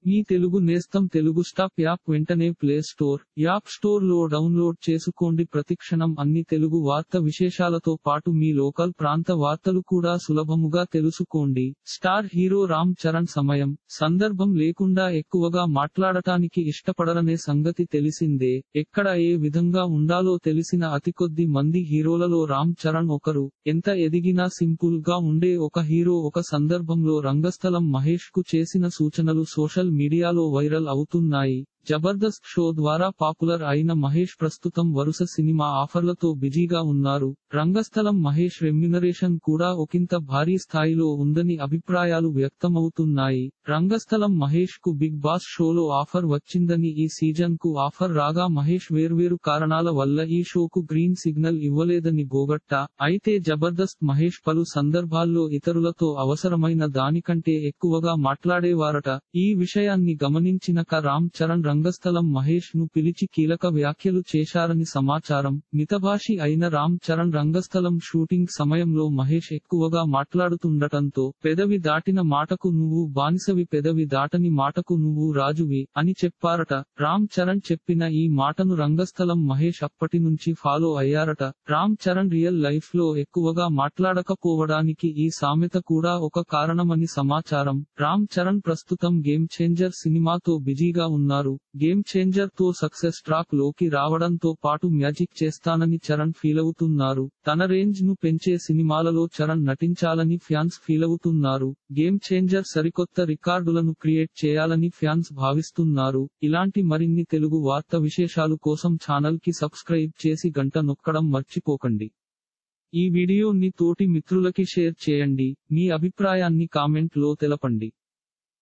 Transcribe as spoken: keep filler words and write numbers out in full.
మీ తెలుగు నేస్తం Telugu stop app వెంటనే play store, app store లో డౌన్లోడ్ చేసుకోండి. ప్రతిక్షణం అన్ని తెలుగు వార్త విశేషాలతో పాటు మీ లోకల్ ప్రాంత వార్తలు కూడా సులభముగా తెలుసుకోండి. స్టార్ హీరో రామ్ చరణ్ సమయం, సందర్భం లేకుండా ఎక్కువగా మాట్లాడటానికి ఇష్టపడరనే సంగతి తెలిసిందే. ఎక్కడ ఏ విధంగా ఉండాలో తెలిసిన అతికొద్ది మంది హీరోలలో రామ్ చరణ్ ఒకరు. ఎంత ఎదిగినా సింపుల్ గా ఉండే ఒక హీరో ఒక సందర్భంలో రంగస్థలం మహేష్ కు చేసిన సూచనలు సోషల్ మీడియాలో వైరల్ అవుతున్నాయి. జబర్దస్త్ షో ద్వారా పాపులర్ అయిన మహేష్ ప్రస్తుతం వరుస సినిమా ఆఫర్లతో బిజీగా ఉన్నారు. రంగస్థలం మహేష్ రెమ్యునరేషన్ కూడా ఒకంత భారీ స్థాయిలో ఉందని అభిప్రాయాలు వ్యక్తమవుతున్నాయి. రంగస్థలం మహేష్ కు బిగ్ బాస్ షోలో ఆఫర్ వచ్చిందని, ఈ సీజన్ కు ఆఫర్ రాగా మహేష్ వేర్వేరు కారణాల వల్ల ఈ షోకు గ్రీన్ సిగ్నల్ ఇవ్వలేదని బోగట్టా. అయితే జబర్దస్త్ మహేష్ పలు సందర్భాల్లో ఇతరులతో అవసరమైన దానికంటే ఎక్కువగా మాట్లాడేవారట. ఈ విషయాన్ని గమనించిన క రామ్ చరణ్ రంగస్థలం మహేష్ ను పిలిచి కీలక వ్యాఖ్యలు చేశారని సమాచారం. మితభాషి అయిన రామ్ చరణ్ రంగస్థలం షూటింగ్ సమయంలో మహేష్ ఎక్కువగా మాట్లాడుతుండటంతో పెదవి దాటిన మాటకు నువ్వు బానిసవి, పెదవి దాటని మాటకు నువ్వు రాజువి అని చెప్పారట. రామ్ చరణ్ చెప్పిన ఈ మాటను రంగస్థలం మహేష్ అప్పటి నుంచి ఫాలో అయ్యారట. రామ్ చరణ్ రియల్ లైఫ్ లో ఎక్కువగా మాట్లాడకపోవడానికి ఈ సామెత కూడా ఒక కారణమని సమాచారం. రామ్ చరణ్ ప్రస్తుతం గేమ్ చేంజర్ సినిమాతో బిజీగా ఉన్నారు. గేమ్ చేంజర్ తో సక్సెస్ ట్రాక్ లోకి రావడంతో పాటు మ్యాజిక్ చేస్తానని చరణ్ ఫీలవుతున్నారు. తన రేంజ్ ను పెంచే సినిమాలలో చరణ్ నటించాలని ఫ్యాన్స్ ఫీలవుతున్నారు. గేమ్ చేంజర్ సరికొత్త రికార్డులను క్రియేట్ చేయాలని ఫ్యాన్స్ భావిస్తున్నారు. ఇలాంటి మరిన్ని తెలుగు వార్త విశేషాలు కోసం ఛానల్ కి సబ్స్క్రైబ్ చేసి గంట నొక్కడం మర్చిపోకండి. ఈ వీడియోని తోటి మిత్రులకి షేర్ చేయండి. మీ అభిప్రాయాన్ని కామెంట్ లో తెలపండి.